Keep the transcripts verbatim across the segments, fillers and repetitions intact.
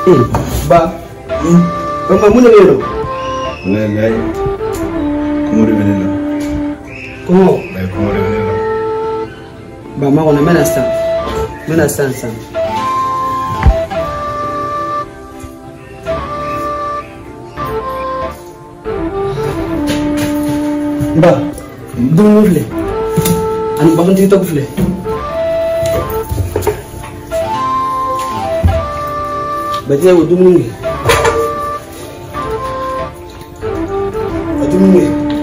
Eh, ba. Hmm. Mama muna ne no. Wallahi. Kuma da menene? Kuma. Bai kuma da menene? Ba ma ona mena san. Mena san san. Ba. Dum fle. An ba ngi tok fle. Ba je wo dum ngi. Ba dum ngi.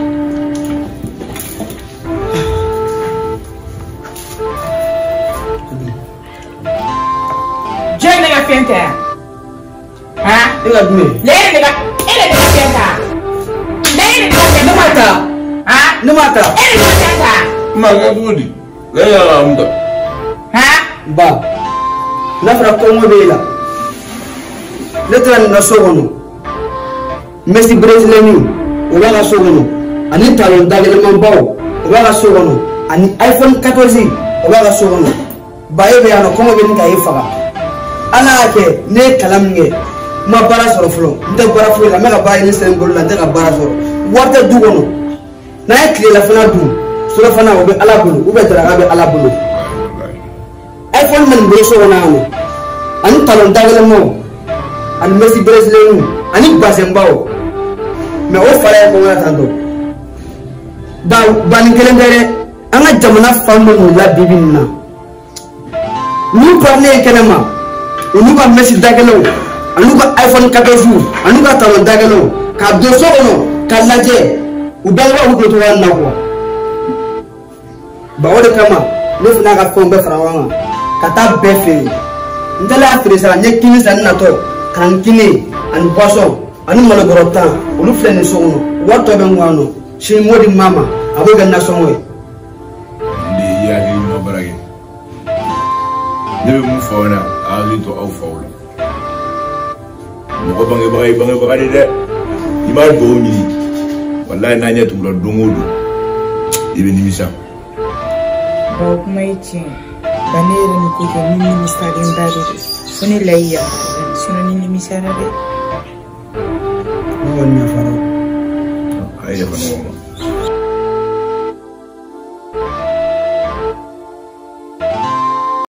Jeng dengan fienta. Ha? Ila dum. Lele dengan ele dengan fienta. Lele dengan fienta. Numata. Ha? Numata. Ele dengan fienta. Maga budi. Lai ala amda. Ha? Ba. Na fara ko mo be la. Letran na sogono. Messi Brazilian o ba ga sogono. Ani talon dagel man bawo o ba ga sogono. Ani iPhone quatorze o ba ga sogono. Ba e be ano ko mo be ni ka e faga. Ala ke ne kalam nge ma bara soro flo. Nte bara flo la me ga ba ni sen gol la nte ga bara soro. Warte du gono. Na e kle la fana du. Sura fana o be ala bulu, o be dara be ala bulu. iPhone man be sogono ano. Ani talon dagel mo. Ani Messi Brazilian ani Bazembao me o fara ko ngata ndo ba ban kelendere anga jamana famu no la bibinna ni parle kenema unu ba Messi dagelo anu ba iPhone quatorze anu ba talon dagelo ka do sono ka laje u dangwa u to wan nako ba wode kama no fina ka ko be farawanga kata befe ndala afrisa nyekini san nato kankine an boisson an malogorota ulu flene sono wato be ngwano shi modi mama aboga na sonwe Ndi ya ni mo barage. Debe mu fauna ali to au faula. Mo ko bangi bagay bangi bagay de. Ima do mi. Wallahi na nyatu lo dongodo. Ibe ni misa. Ba kuma yace banere ni ko ni ni stadium dare. Suni layya. Sino ni misara de. no wani faro Ai da fa no.